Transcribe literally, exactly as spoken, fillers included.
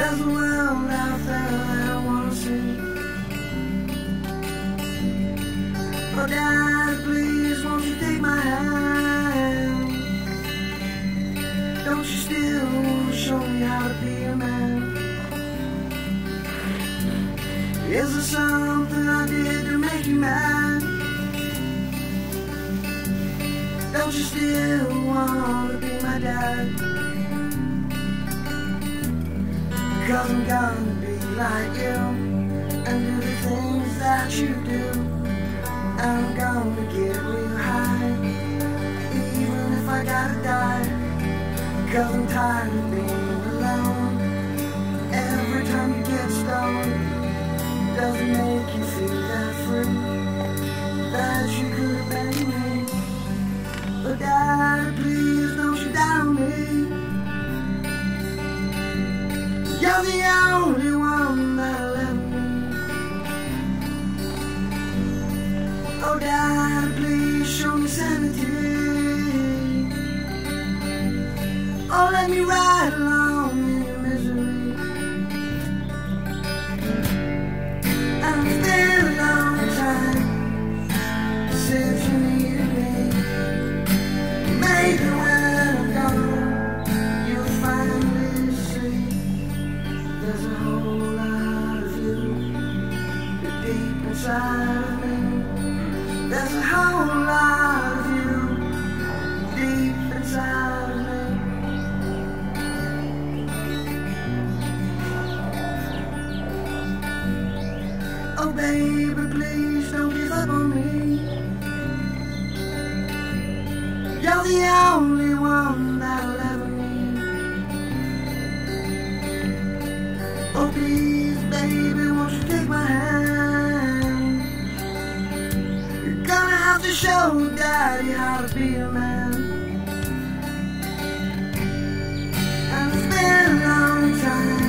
There's a world out there that I wanna see. Oh, Dad, please, won't you take my hand? Don't you still wanna show me how to be a man? Is there something I did to make you mad? Don't you still wanna be my dad? Cause I'm gonna be like you and do the things that you do. And I'm gonna get real high, even if I gotta die. Cause I'm tired of being alone. Every time you get stoned, does it make you feel that free, that you could have been me? But Dad, please don't you doubt me. You're the only one that'll ever need. Oh, Dad, please show me sanity. Oh, let me ride along in your misery. And it's been a long time since you needed me. Maybe when I'm gone, you'll finally see there's a whole lot of you deep inside of me. There's a whole lot of you deep inside of me. Oh baby, please don't give up on me. You're the only one that'll ever need. Oh please, baby, won't you take my hand? You're gonna have to show Daddy how to be a man. And it's been a long time